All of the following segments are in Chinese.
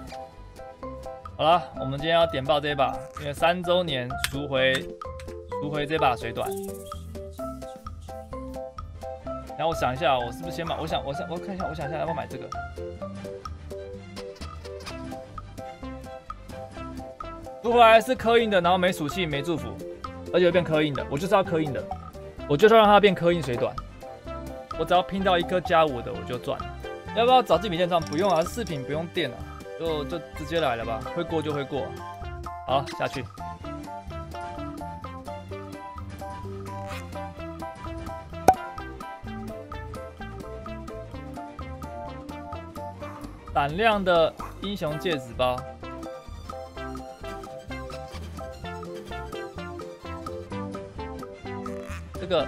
好了，我们今天要点爆这把，因为3周年赎回这把水短。然后我想一下，我是不是先买？我看一下，我想一下要不要买这个。赎回来是刻印的，然后没属性没祝福，而且会变刻印的。我就是要刻印的，我就是要让它变刻印水短。我只要拼到1颗+5的我就赚。要不要找竞品线上？不用啊，饰品不用垫啊，就直接来了吧，会过就会过。好，下去。胆量的英雄戒指包，这个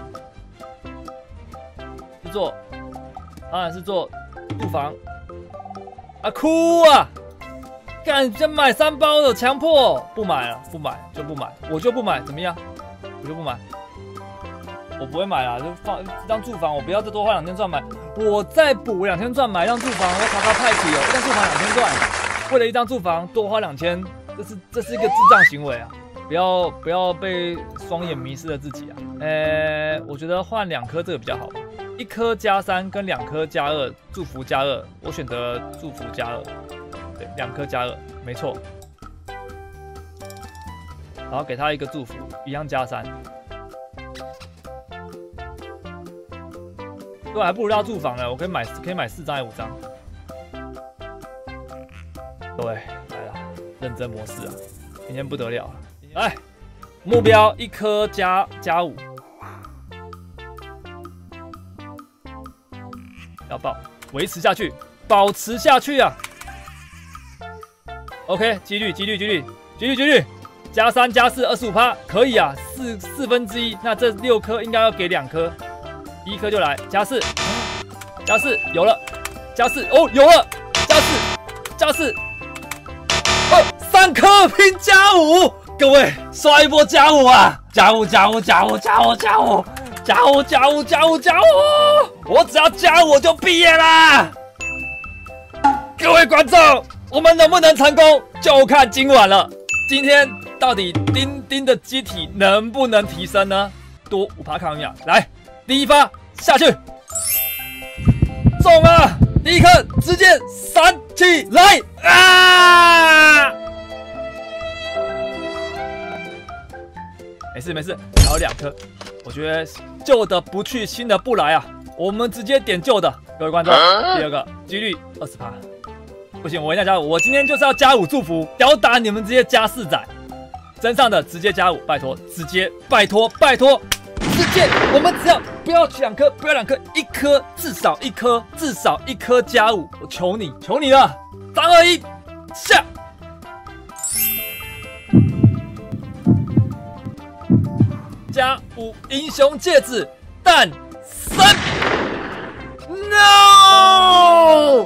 是做，当然是做住房啊，哭啊！干，先买3包的，强迫不买了，不买就不买，我就不买，怎么样？我就不买，我不会买啦，就放当住房，我不要再多花2千赚买。我再补2千赚买一张住房，我卡卡派起哦，一张住房2千赚，为了一张住房多花2000，这是一个智障行为啊！不要被双眼迷失了自己啊！我觉得换2颗这个比较好吧，1颗+3跟2颗+2，祝福+2，我选择祝福+2，对，2颗+2，没错。然后给他一个祝福，一样+3。对，还不如要住房呢，我可以买4张还是5张。各位来了，认真模式啊，今天不得了了。来，目标1颗+5，要爆，维持下去，保持下去啊。OK， 几率，+3+4 25%，可以啊，1/4，那这6颗应该要给2颗。1颗就来+4，有了，+4哦，有了，+4，哦，3颗拼+5，各位刷一波+5啊！+5，我只要+5我就毕业啦！各位观众，我们能不能成功就看今晚了。今天到底丁丁的机体能不能提升呢？多5%抗晕啊！来。第1发下去，中啊！第1颗直接闪起来啊！没事，还有2颗，我觉得旧的不去，新的不来啊！我们直接点旧的，各位观众，第2个几率20%，不行，我一定要+5，我今天就是要+5祝福，吊打你们直接+4仔，真上的直接+5，拜托，直接拜托。直接，我们只要不要2颗，1颗，至少1颗+5，我求你了！3、2、1，下！+5英雄戒指诞生 ，No！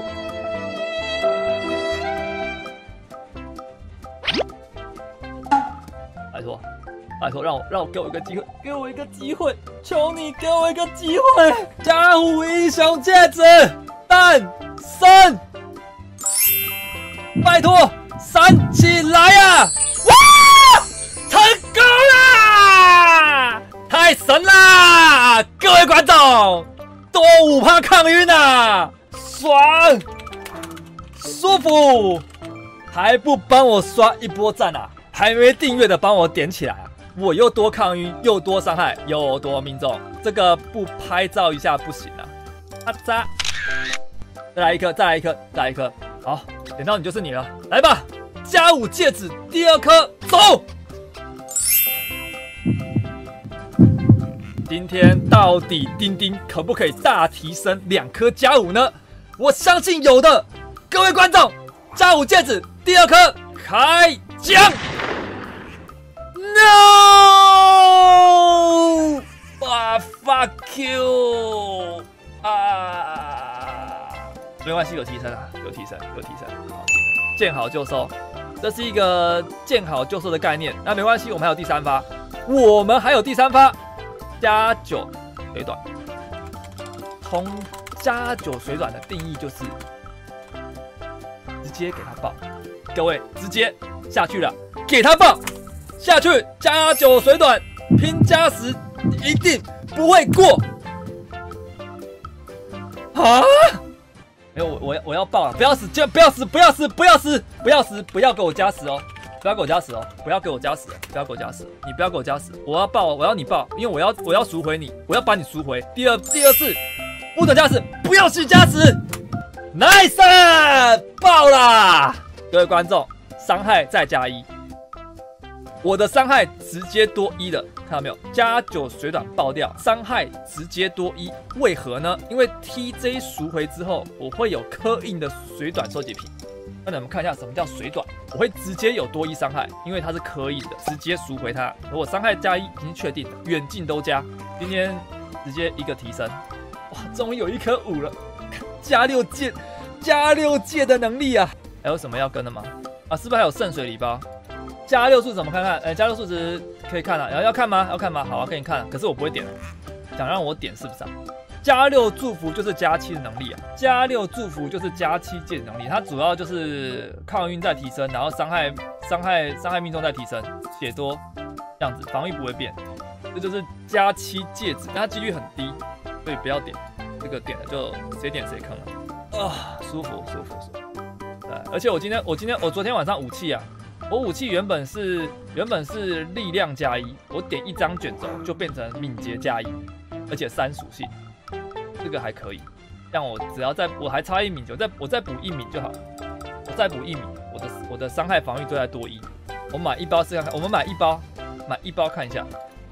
拜托，给我一个机会，求你给我一个机会！+5英雄戒指诞生，拜托，闪起来呀！哇，成功啦！太神啦！各位观众，多5%抗晕啊，爽，舒服，还不帮我刷一波赞啊？还没订阅的帮我点起来啊！我又多抗晕，又多伤害，又多命中，这个不拍照一下不行啊！啊扎，再来一颗，好，点到你就是你了，来吧！+5戒指第2颗，走！今天到底丁丁可不可以大提升2颗+5呢？我相信有的，各位观众，+5戒指第2颗开奖！ No！ 啊 ，fuck you！ 啊，没关系，有提升啊，有提升，好，见好就收，这是一个见好就收的概念。那没关系，我们还有第3发，+9水短。+9水短的定义就是直接给他爆，各位直接下去了，给他爆下去，加9水短拼加10，一定不会过啊！没有，我要爆了，不要死，就不要死，不要死，不要死，不要死，不要给我加10哦！不要给我加10哦！不要给我加10，不要给我加10，你不要给我加10，我要爆，我要你爆，因为我要赎回你，我要把你赎回。第二次不准加10，不要去加10 ，nice 爆啦！各位观众，伤害再加1，我的伤害直接多1了，看到没有？加9水短爆掉，伤害直接多1，为何呢？因为 TJ 赎回之后，我会有刻印的水短收集品。那你们看一下什么叫水短？我会直接有多1伤害，因为它是刻印的，直接赎回它。如果伤害加1已经确定了，远近都加。今天直接一个提升，哇，终于有1颗5了，加6届的能力啊！还有什么要跟的吗？啊，是不是还有圣水礼包？加6数值怎么看看？加6数值可以看啊，然后要看吗？要看吗？好啊，给你看。可是我不会点，想让我点是不是啊？加6祝福就是加7的能力啊，加6祝福就是加7戒指能力，它主要就是抗晕在提升，然后伤害命中在提升，血多这样子，防御不会变，这就是加7戒指，但它几率很低，所以不要点，这个点了就谁点谁坑了啊，舒服。对，而且我昨天晚上武器啊。我武器原本是力量加1，我点1张卷轴就变成敏捷加1，而且3属性，这个还可以。像我只要我还差1敏，我再补1敏就好，我再补1敏，我的伤害防御都再多1。我买1包试看看，我们买一包看一下。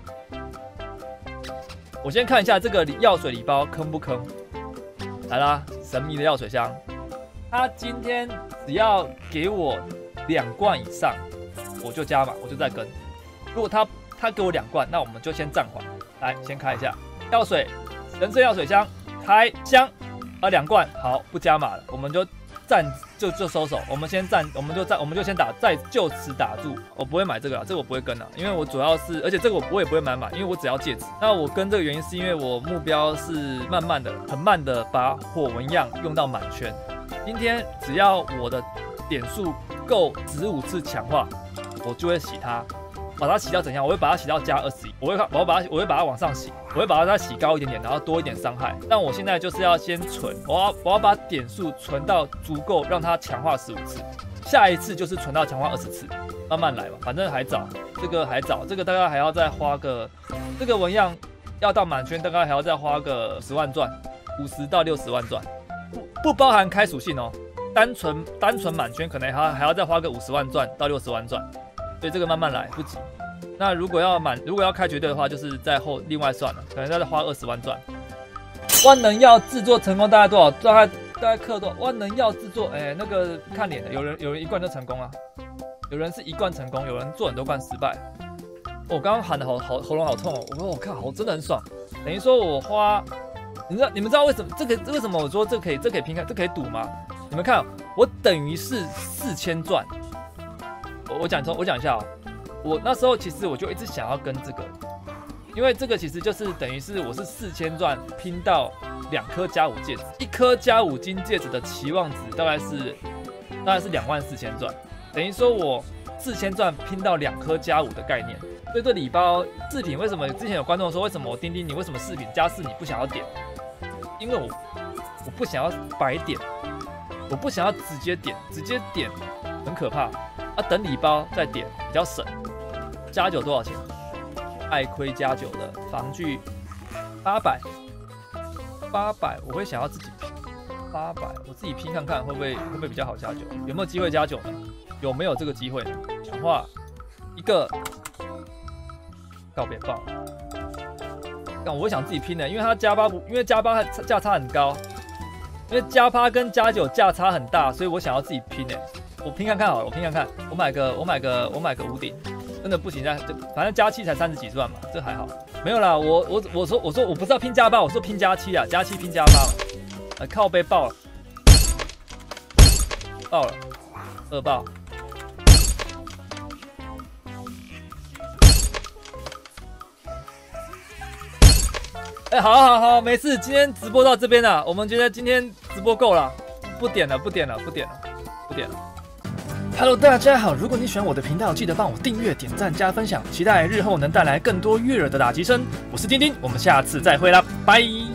我先看一下这个药水礼包坑不坑？来啦，神秘的药水箱，他今天只要给我2罐以上，我就加码，我就再跟。如果他给我2罐，那我们就先暂缓。来，先开一下药水，人参药水箱，开箱，2罐，好，不加码了，我们就就收手。我们就先打，再就此打住。我不会买这个啊，这个我不会跟啊，因为我主要是，而且这个我也不会买，因为我只要戒指。那我跟这个原因是因为我目标是很慢的把火纹样用到满圈。今天只要我的点数够15次强化，我就会洗它，把它洗到怎样？我会把它洗到加21，我会把它往上洗，我会把它再洗高一点点，然后多一点伤害。但我现在就是要先存，我要把点数存到足够让它强化15次，下一次就是存到强化20次，慢慢来吧，反正还早，这个大概还要再花个，这个纹样要到满圈大概还要再花个10万钻，50到60万钻，不包含开属性哦。单纯满圈可能还要再花个50万钻到60万钻，所以这个慢慢来，不急。那如果要开绝对的话，就是在后另外算了，可能再花20万钻。万能药制作成功大概多少？大概克多少？万能药制作，那个看脸的，有人1罐就成功了，有人是1罐成功，有人做很多罐失败。我刚刚喊的喉咙好痛哦，我看好真的很爽，等于说我花，你们知道为什么为什么我说这可以拼看，这可以赌吗？你们看，我等于是4000钻。我讲一下哦，我那时候其实我就一直想要跟这个，因为这个其实就是等于是我是4000钻拼到2颗加5戒指，1颗加5金戒指的期望值大概是24000钻，等于说我4000钻拼到2颗加5的概念。所以这礼包饰品为什么之前有观众说为什么我钉钉你为什么饰品加4你不想要点？因为我不想要白点。我不想要直接点很可怕啊！等礼包再点比较省。加9多少钱？爱亏加9的防具800，我会想要自己拼800，我自己拼看看会不会比较好加9？有没有机会加9呢？有没有这个机会呢？强化一个，告别棒。但我会想自己拼的，因为它加8因为加8价差很高。因为加8跟加9价差很大，所以我想要自己拼我拼看看好了，我拼看看，我买个屋顶，真的不行，反正加7才30几钻嘛，这还好。没有啦，我说我不是要拼加8，我说拼加7啊，加7拼加8嘛，靠背爆了，2爆。好，没事，今天直播到这边了，我们觉得今天直播够了，不点了。 不点了。Hello， 大家好！如果你喜欢我的频道，记得帮我订阅、点赞、加分享，期待日后能带来更多悦耳的打击声。我是丁丁，我们下次再会啦，拜。